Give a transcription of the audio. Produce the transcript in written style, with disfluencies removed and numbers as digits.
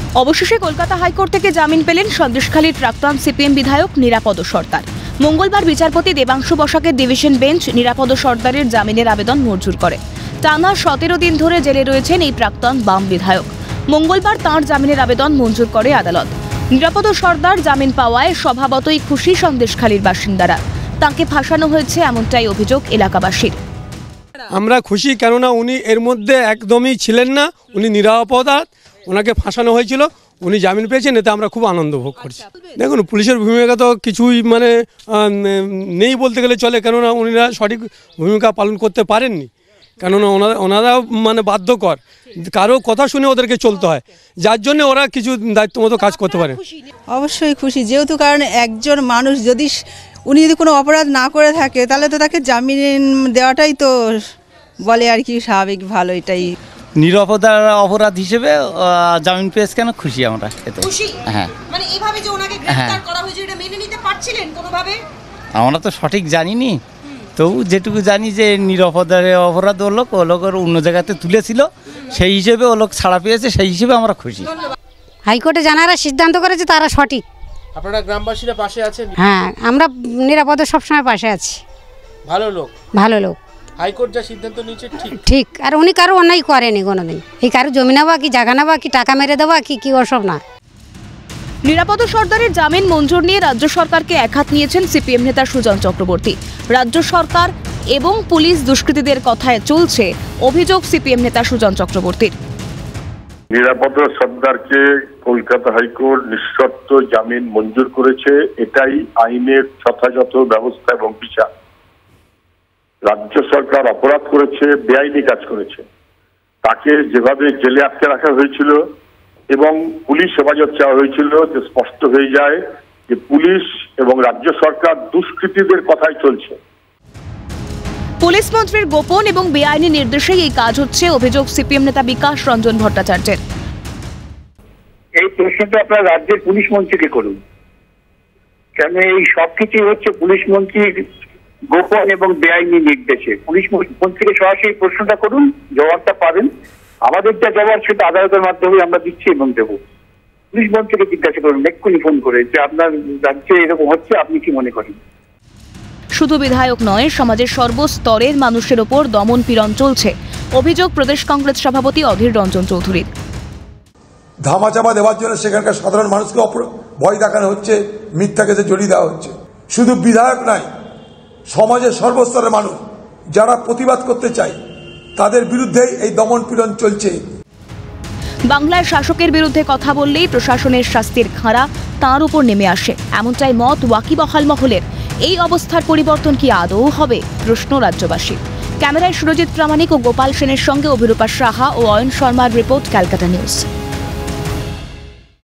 অবশেষে কলকাতা হাইকোর্ট থেকে জামিন পেলেন সন্দেশখালীর প্রাক্তন সিপিএম বিধায়ক নিরাপদ সর্দার। মঙ্গলবার বিচারপতি দেবাংশু বসাকের ডিভিশন বেঞ্চ নিরাপদ সর্দারের জামিনের আবেদন মঞ্জুর করে। টানা 17 দিন ধরে জেলে রয়েছেন এই প্রাক্তন বাম বিধায়ক। মঙ্গলবার তাঁর জামিনের আবেদন মঞ্জুর করে আদালত। নিরাপদ সর্দার জামিন পাওয়ায় স্বভাবতই খুশি সন্দেশখালীর বাসিন্দারা। তাঁকে ফাঁসানো হয়েছে এমনটাই অভিযোগ এলাকাবাসীর। আমরা খুশি, কেননা উনি এর মধ্যে একদমই ছিলেন না, উনি নিরাপদ, ওনাকে ফাঁসানো হয়েছিল, উনি জামিন পেয়েছেন, এতে আমরা খুব আনন্দ ভোগ করছি। দেখুন, পুলিশের ভূমিকা তো কিছুই নেই বলতে গেলে চলে, কেননা উনিরা সঠিক ভূমিকা পালন করতে পারেননি, কেননা ওনারা বাধ্যকর, কারো কথা শুনে ওদেরকে চলতে হয়, যার জন্য ওরা কিছু দায়িত্ব মতো কাজ করতে পারে। অবশ্যই খুশি, যেহেতু কারণ একজন মানুষ উনি যদি কোনো অপরাধ না করে থাকে তাহলে তো তাকে জামিন দেওয়াটাই তো বলে আর কি স্বাভাবিক, ভালো। এটাই নিরাপদার অপরাধ হিসেবে জামিন পেয়েছে, কেন খুশি আমরা এতে। হ্যাঁ, মানে এইভাবে যে ওনাকে গ্রেফতার করা হয়েছে এটা মেনে নিতে পারছিলেন কোনোভাবে? আমরা তো সঠিক জানিনি, তবু যেটুকু জানি যে নিরাপদার অপরাধ ও লোক অন্য জায়গাতে তুলেছিল, সেই হিসেবে ও লোক ছাড়া পেয়েছে, সেই হিসেবে আমরা খুশি। হাইকোর্টে যারা সিদ্ধান্ত করেছে তারা সঠিক। আপনারা গ্রামবাসীরা পাশে আছেন? হ্যাঁ, আমরা নিরাপদে সবসময় পাশে আছি। ভালো লোক, ভালো লোক। হাইকোর্ট যা সিদ্ধান্ত নিয়েছে ঠিক। আর উনি কারো অন্যায় করেনি কোনোদিন, এই কারো জমি নেওয়া কি জায়গা নেওয়া কি টাকা মেরে দেওয়া কি ওসব না। নিরাপদ সর্দারের জামিন মঞ্জুর নিয়ে রাজ্য সরকারকে একহাত নিয়েছেন সিপিএম নেতা সুজন চক্রবর্তী। রাজ্য সরকার এবং পুলিশ দুষ্কৃতীদের কথায় চলছে অভিযোগ সিপিএম নেতা সুজন চক্রবর্তীর। নিরাপদ সর্দারকে কলকাতা হাইকোর্ট নিঃশর্ত জামিন মঞ্জুর করেছে, এটাই আইনের যথাযথ ব্যবস্থা এবং বিচার। রাজ্য সরকার অপরাধ করেছে, বেআইনি কাজ করেছে, তাকে যেভাবে জেলে আটকে রাখা হয়েছিল এবং পুলিশ হেফাজত চাওয়া হয়েছিল, যে স্পষ্ট হয়ে যায় যে পুলিশ এবং রাজ্য সরকার দুষ্কৃতীদের কথাই চলছে। পুলিশ মন্ত্রীর গোপন এবং বেআইনি নির্দেশেই এই কাজ হচ্ছে, অভিযোগ সিপিএম নেতা বিকাশ রঞ্জন ভট্টাচার্যের। এই প্রশ্নটা আপনার রাজ্যের পুলিশ মন্ত্রীকে করুন, কেন এই সবকিছু হচ্ছে পুলিশ মন্ত্রীর গোপন এবং বেআইনি নির্দেশে। পুলিশ মন্ত্রীকে সরাসরি প্রশ্নটা করুন, জবাবটা পাবেন। আমাদের যা জবাব সেটা আদালতের মাধ্যমে আমরা দিচ্ছি এবং দেবো। পুলিশ মন্ত্রীকে জিজ্ঞাসা করুন এক্ষুনি ফোন করে যে আপনার রাজ্যে এরকম হচ্ছে, আপনি কি মনে করেন। শুধু বিধায়ক নয়, সমাজের সর্বস্তরের মানুষের ওপর দমন পীড়ন চলছে, অভিযোগ প্রদেশ কংগ্রেস সভাপতি অধীর রঞ্জন চৌধুরীর। ধামাচাপা দেওয়ার জন্য সেখানকার সাধারণ মানুষকে ভয় দেখানো হচ্ছে, মিথ্যা কেসে জড়িয়ে দেওয়া হচ্ছে। শুধু বিধায়ক নয়, সমাজের সর্বস্তরের মানুষ যারা প্রতিবাদ করতে চায় তাদের বিরুদ্ধেই এই দমন পীড়ন চলছে। বাংলার শাসকের বিরুদ্ধে কথা বললেই প্রশাসনের শাস্তির খাঁড়া তাঁর উপর নেমে আসে, এমনটাই মত ওয়াকিবহাল মহলের। এই অবস্থার পরিবর্তন কি আদৌ হবে, প্রশ্ন রাজ্যবাসীর। ক্যামেরায় সুরজিৎ প্রামাণিক ও গোপাল সেনের সঙ্গে অভিরূপা সাহা ও অয়ন শর্মার রিপোর্ট, ক্যালকাটা নিউজ।